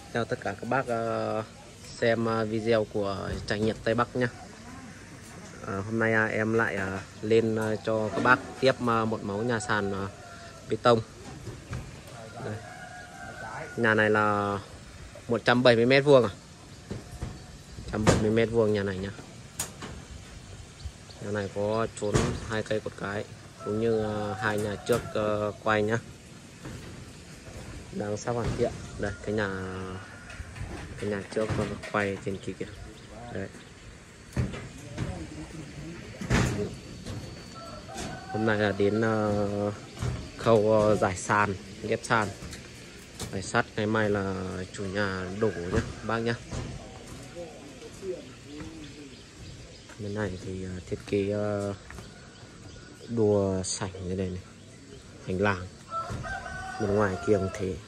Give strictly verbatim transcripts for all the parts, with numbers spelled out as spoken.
Chào tất cả các bác uh, xem uh, video của trải nghiệm Tây Bắc nhé. Uh, hôm nay uh, em lại uh, lên uh, cho các bác tiếp uh, một mẫu nhà sàn uh, bê tông. Đây. Nhà này là một trăm bảy mươi mét vuông à? một trăm bảy mươi mét vuông nhà này nhá. Nhà này có trốn hai cây cột cái cũng như uh, hai nhà trước uh, quay nhá. Đang sắp hoàn thiện. Đây cái nhà cái nhà trước quay trên kia kìa. Đấy. Hôm nay là đến uh, khâu uh, giải sàn, ghép sàn, giải sắt. Ngày mai là chủ nhà đổ nhá bác nhá. Bên này thì uh, thiết kế uh, đua sảnh như đây này, hành lang. Bên ngoài kia cũng thế.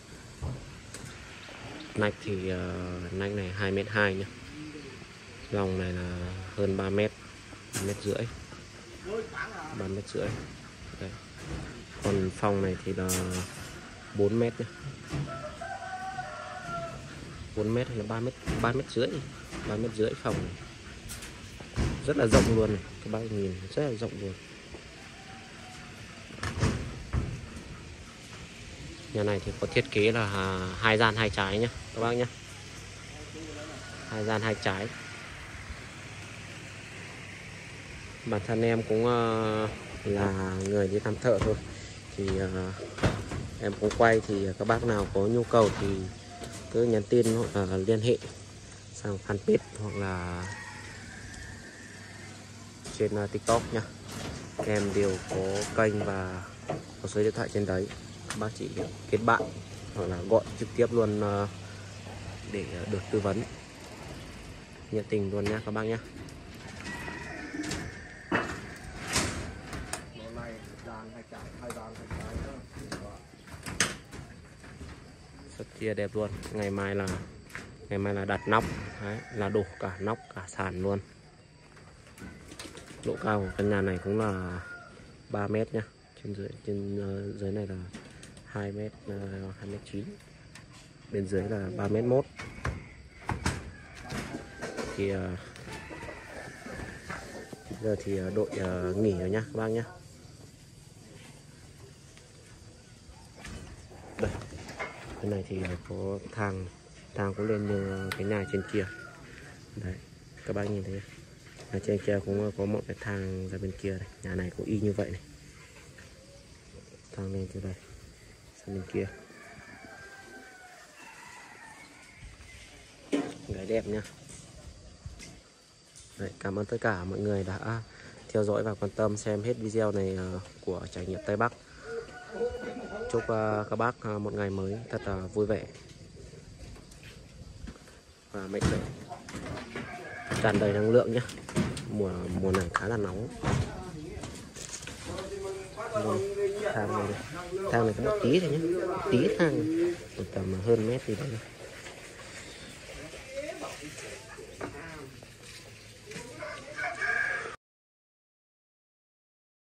Nách thì uh, nách này hai mét hai nhá. Lòng này là hơn ba mét, ba mét rưỡi, ba mét rưỡi. Đây. Còn phòng này thì là bốn mét nhá. bốn mét hay là ba mét, ba mét rưỡi, ba mét rưỡi phòng này. Rất là rộng luôn này, các bác nhìn rất là rộng luôn. Nhà này thì có thiết kế là hai gian hai trái nhá các bác nhá. Hai gian hai trái. Bản thân em cũng uh, là người đi làm thợ thôi, thì uh, em cũng quay, thì các bác nào có nhu cầu thì cứ nhắn tin hoặc là liên hệ sang fanpage hoặc là trên uh, TikTok nhá. Em đều có kênh và có số điện thoại trên đấy. Các bác chỉ kết bạn hoặc là gọi trực tiếp luôn uh, để được tư vấn nhiệt tình luôn nha các bác nhé. Rất chia đẹp luôn. Ngày mai là ngày mai là đặt nóc. Đấy, là đổ cả nóc cả sàn luôn. Độ cao của căn nhà này cũng là ba mét nhá. Trên dưới trên uh, dưới này là hai mét, uh, hai mét chín. Bên dưới là ba mét một. Thì uh, giờ thì uh, đội uh, nghỉ rồi nhá các bác nhá. Đây. Cái này thì uh, có thang thang cũng lên như cái nhà trên kia. Đấy, các bác nhìn thấy. Ở trên kia cũng có một cái thang ra bên kia này. Nhà này cũng y như vậy này. Thang lên từ đây sang bên kia. Gái đẹp nha. Đấy, cảm ơn tất cả mọi người đã theo dõi và quan tâm xem hết video này của trải nghiệm Tây Bắc. Chúc uh, các bác uh, một ngày mới thật uh, vui vẻ và mạnh khỏe, tràn đầy năng lượng nhé. Mùa mùa này khá là nóng. Thang này, thang này có một tí thôi nhé, tí thang tầm hơn mét thì đấy.